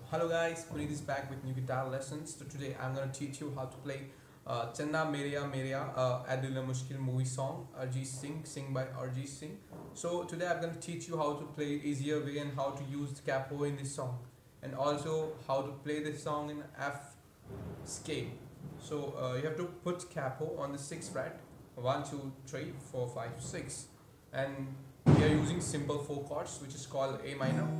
Hello guys, Punit is back with new guitar lessons. So today I'm gonna teach you how to play Channa Mereya Adil Mushkil movie song Arjit Singh, sing by Arjit Singh. So today I'm gonna teach you how to play easier way and how to use the capo in this song, and also how to play this song in F scale. So you have to put capo on the 6th fret, 1, 2, 3, 4, 5, 6, and we are using simple 4 chords, which is called A minor,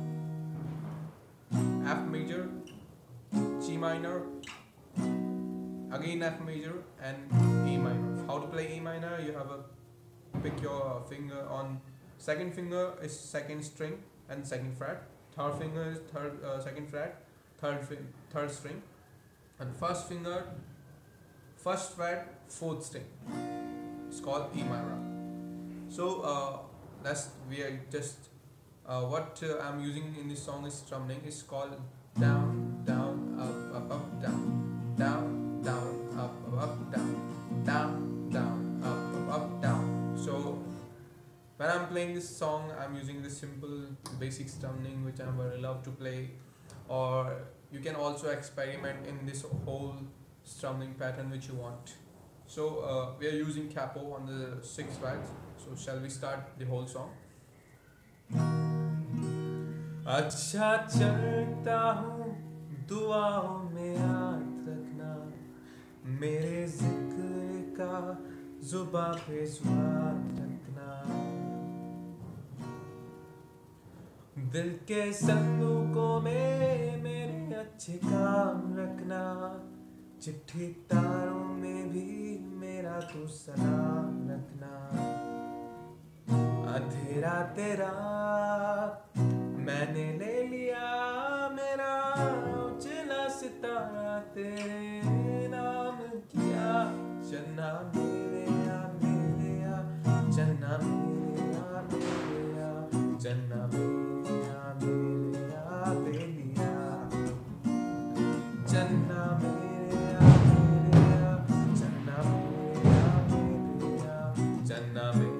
F major, G minor, again F major, and A minor. How to play A minor? You have a pick your finger on second finger is second string and second fret. Third finger is second fret, third string, and first finger first fret fourth string. It's called E minor. So that's we are just what I'm using in this song is strumming. It's called down, down, up, down, down, down, up, down, down, down, up, down. So when I'm playing this song, I'm using the simple basic strumming, which I very love to play. Or you can also experiment in this whole strumming pattern which you want. So we are using capo on the 6th fret. So shall we start the whole song? अच्छा चलता हूँ दुआओं में याद रखना, मेरे जिक्र का जुबां पे जुबान रखना, दिल के संदूकों में मेरे अच्छे काम रखना, चिट्ठी तारों में भी मेरा तू सलाम रखना, अंधेरा तेरा मैंने ले लिया, मेरा उजला सितारा तेरे नाम किया, चन्ना मेरेया मेरेया, चन्ना मेरेया मेरेया, चन्ना मेरेया मेरेया बेलिया, चन्ना मेरेया मेरेया, चन्ना मेरेया मेरेया, Channa Mereya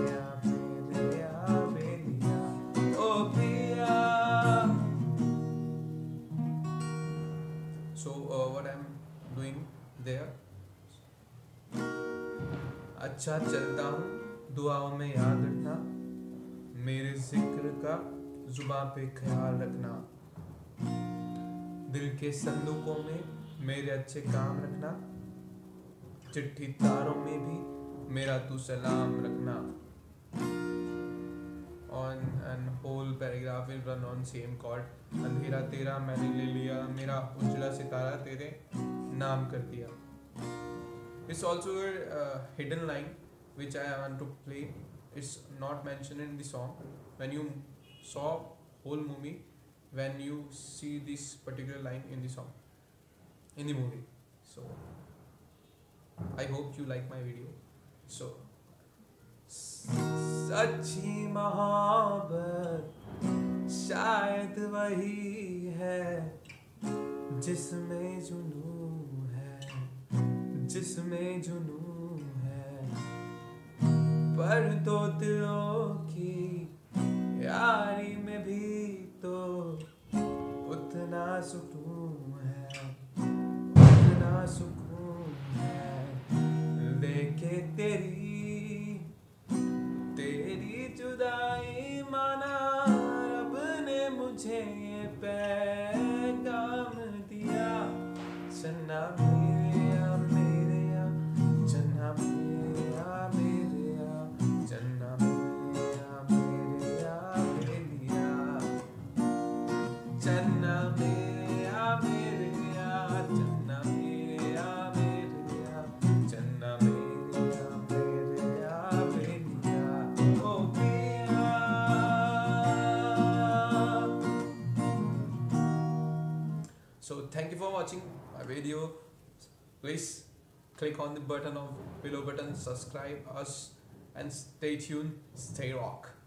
what I'm doing there. अच्छा चलता हूँ दुआओं में याद रखना, मेरे जिक्र का जुबां पे ख्याल रखना, दिल के संदूकों में मेरे अच्छे काम रखना, चिट्ठी तारों में भी मेरा तू सलाम रखना. On and whole paragraph will run on same chord. अंधेरा तेरा मैंने ले लिया, मेरा उजला सितारा तेरे नाम कर दिया. It's also a hidden line which I want to play. It's not mentioned in the song. When you saw whole movie, when you see this particular line in the song, in the movie. So I hope you like my video. So सच्ची मोहब्बत शायद वही है जिसमें जुनून है, जिसमें जुनून है, पर दो दिलों की यारी में भी तो उतना सुकून है, उतना सुकून है, लेके तेरी जुदाई माना रब ने मुझे ये पैगाम दिया, चन्ना मेरेया मेरेया, चन्ना मेरेया मेरेया, चन्ना मेरेया मेरेया बेलिया, चन्ना मेरेया मेरेया, चन्ना मेरेया मेरेया, चन्ना मेरेया मेरेया बेलिया. So thank you for watching my video. Please click on the button of below button, subscribe us, and stay tuned, stay rock.